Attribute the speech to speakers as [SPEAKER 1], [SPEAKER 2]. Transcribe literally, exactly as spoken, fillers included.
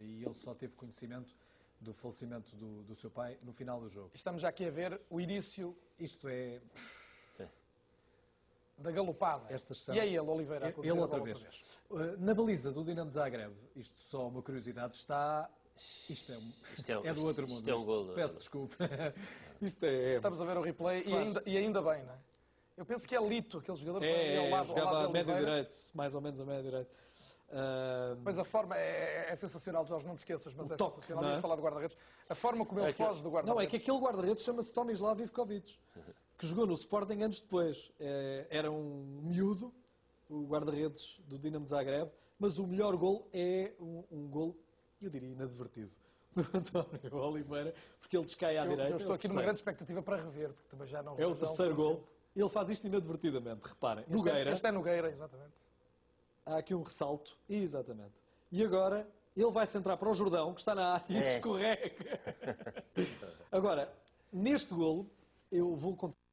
[SPEAKER 1] e ele só teve conhecimento do falecimento do, do seu pai no final do jogo.
[SPEAKER 2] Estamos já aqui a ver o início...
[SPEAKER 1] Isto é...
[SPEAKER 2] da galopada.
[SPEAKER 1] Estas são...
[SPEAKER 2] E é ele, Oliveira, a
[SPEAKER 1] Ele outra vez.
[SPEAKER 2] outra vez.
[SPEAKER 1] Na baliza do Dinamo de Zagreb, isto só uma curiosidade, está... Isto é, um...
[SPEAKER 3] Isto é,
[SPEAKER 1] é do outro mundo.
[SPEAKER 3] Isto é um golo.
[SPEAKER 1] Peço desculpa. Isto é...
[SPEAKER 2] Estamos a ver o replay e ainda, e ainda bem, não é? Eu penso que é Lito, aquele jogador que
[SPEAKER 1] É,
[SPEAKER 2] ao
[SPEAKER 1] é,
[SPEAKER 2] lado,
[SPEAKER 1] jogava
[SPEAKER 2] ao lado
[SPEAKER 1] a
[SPEAKER 2] de
[SPEAKER 1] médio
[SPEAKER 2] Oliveira.
[SPEAKER 1] direito, mais ou menos a médio direito. Uh...
[SPEAKER 2] Pois a forma é, é sensacional, Jorge, não te esqueças, mas
[SPEAKER 1] O
[SPEAKER 2] é
[SPEAKER 1] toque,
[SPEAKER 2] sensacional.
[SPEAKER 1] não é?
[SPEAKER 2] Vamos falar do guarda-redes. A forma como ele
[SPEAKER 3] É que-
[SPEAKER 2] foge do guarda-redes.
[SPEAKER 1] Não, é que aquele guarda-redes chama-se Tomislav Ivkovic, que jogou no Sporting anos depois. É, era um miúdo, o guarda-redes do Dinamo de Zagreb, mas o melhor gol é um, um gol, eu diria, inadvertido, do António Oliveira, porque ele descai à
[SPEAKER 2] Eu,
[SPEAKER 1] direita.
[SPEAKER 2] eu estou
[SPEAKER 1] é o
[SPEAKER 2] aqui numa
[SPEAKER 1] terceiro.
[SPEAKER 2] grande expectativa para rever, porque também já não...
[SPEAKER 1] É o
[SPEAKER 2] já
[SPEAKER 1] terceiro
[SPEAKER 2] não-
[SPEAKER 1] gol. Ele faz isto inadvertidamente, reparem.
[SPEAKER 2] Este é,
[SPEAKER 1] Nogueira,
[SPEAKER 2] este é Nogueira, exatamente.
[SPEAKER 1] há aqui um ressalto, exatamente. E agora ele vai centrar para o Jordão, que está na área e
[SPEAKER 3] É.
[SPEAKER 1] escorrega. Agora, neste golo, eu vou contar.